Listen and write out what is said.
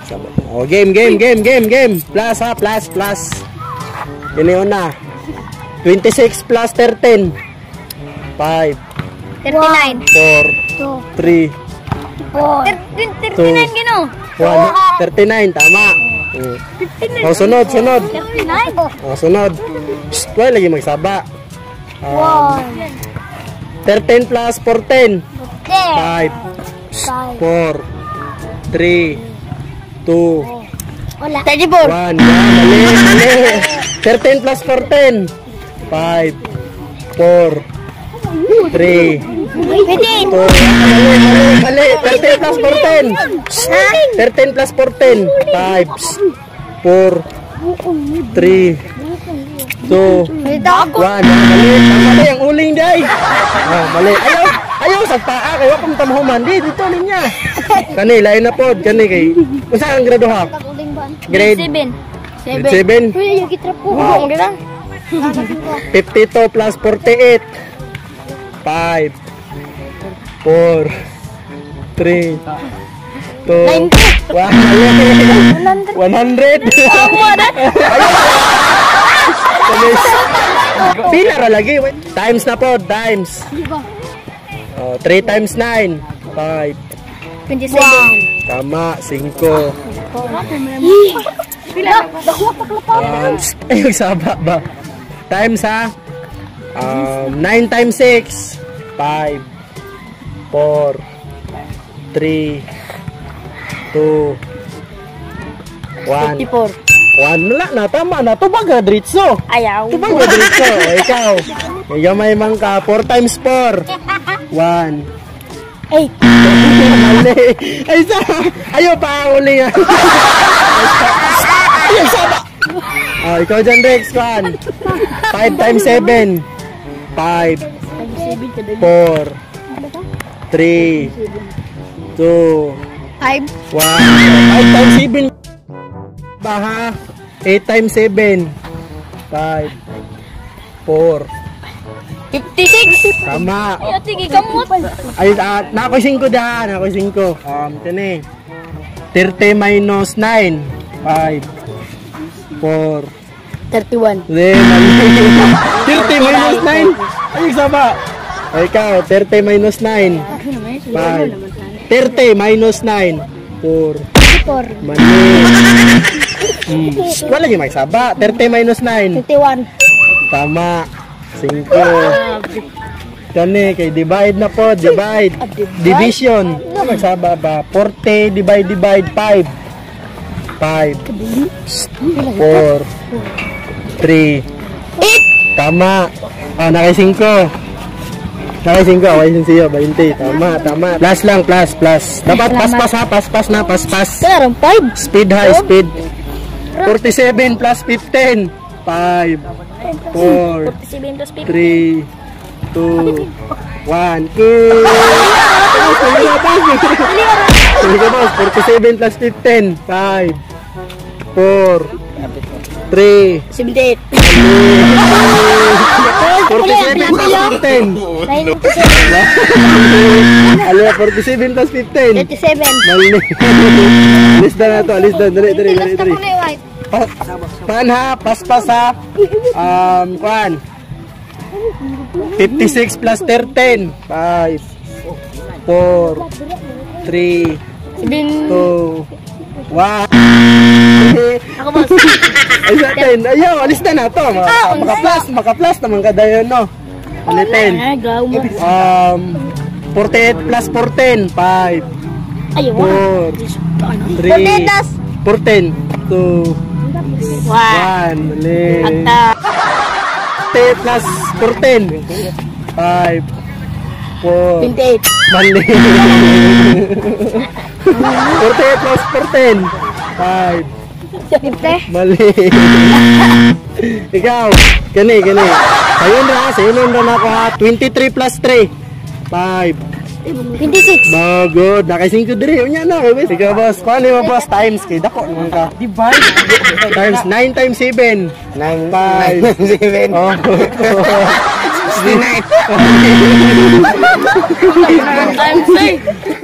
Oh, game. Plus ha, plus. Yun yun na. 26 plus 13. 5. 39. 4. 3. 39 gino. 1. 39, tama. Oh, sunod. 39. Oh, sunod. Wala lagi magsaba. 13 plus 14. 5. 4. 3. 2. Wala. 34. 1. Mali. 13 plus 14. 5. 4. 3. 2. Mali. 13 plus 14. 13 plus 14. 5. 4. 3. 2. 1. Mali. Tama yung uling day. Oh, mali. Ayaw sa paa kayo kung tamahuman dito niya. Kani lain na pod kani kay unsa ang grado ha? Grade 7. Grade 7. Uy, yung kitrap ko. Oo, ganda. 52 plus 48. 5. 4. 3. 2. 100. 100. Pila ra lagi. Times na pod, times. Oh, 3 times 9. 5. 27. Tama, 5. Ay, saba ba? Times ha? 9 times 6. 5. 4. 3. 2. 1. 54. 1 na, tama na. Tubaga, Dritso. Ayaw. Tubaga, Dritso. Ikaw. Gamay man ka. 4 times 4. 1. 8. Mali. Ay, ayaw pa ang uli nga. Ayaw, saba. Oh, ikaw dyan, Rex. 1. 5 times 7. 5. 4. 3. 2. 5. 1. 5 times 7. Baha. 8 times 7. 5. 4. 56. Tama. Ay, sige, kamot. Ay, nako 5 da. Nako 5. Tini. 30 minus 9. 5. 4. 31. Mali. 30 minus 9. Ay, saba. Ay, ikaw. 30 minus 9. 5. 30 minus 9. 4. 4. Mali. Wala yung magsaba. 30 minus 9. 51. Tama. 5. Kani kay divide na po, divide. Division. Magsaba ba? 40 divide 5. 5. 4. 3. 8. Tama. Nakay 5. Nakay 5. Away siya 20. Tama. Plus lang, plus. Dapat pas ha, pas na. Karang 5. Speed ha, speed. 47 plus 15. 5. 4. 47 plus 15. 3, 2, 1. 47 plus 15. 5, 4, 3, 78. 47 plus 15. 47 plus 15. 87. Mali. Alis na to, alis na. Dali. Paan ha? Paspas ha? Kuan. 56 plus 13. 5, 4, 3, 2, 1. Ako boss. Ay sa atin. Ayaw, alis na to. Maka-plus naman kada yun, no? Ulitin. 48 plus 14. 5, 4, 3, 14, 2, 1. Mali. 48 plus 14. 5, 4. 28. Mali. 48 plus 14. 5. 50. Mali. Ikaw. Gani. Sa'yo na ako ha. 23 plus 3. 5. 26. No, good. Nakasing ko diri. Unya na. Ikaw, boss. Paano mo, boss? Times. Kay dako naman ka. Divide. Times. 9 times 7. 9 times 7. Oh. 69. Times 3.